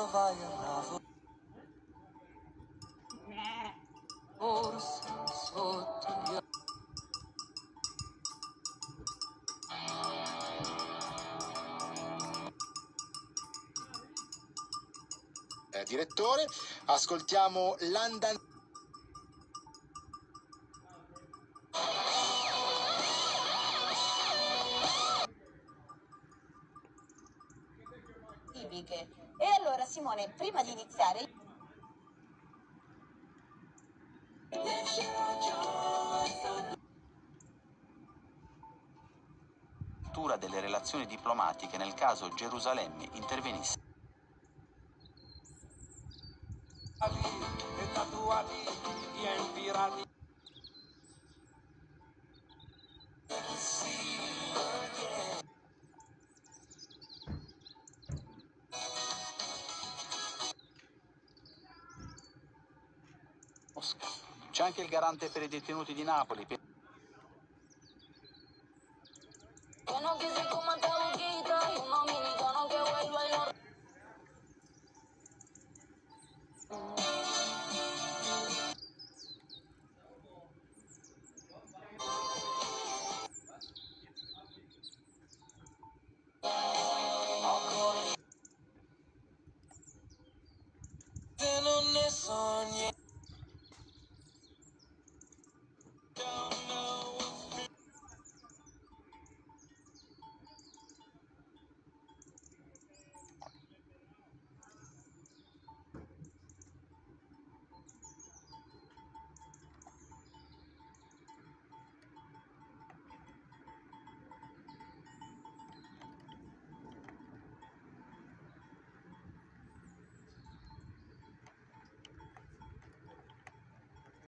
vai a Napoli, forse sotto gli occhi. Direttore, ascoltiamo l'andan... Tipiche. E allora Simone, prima di iniziare... delle relazioni diplomatiche nel caso Gerusalemme intervenisse. E tatuati e pirati. C'è anche il garante per i detenuti di Napoli. Se non ne sogni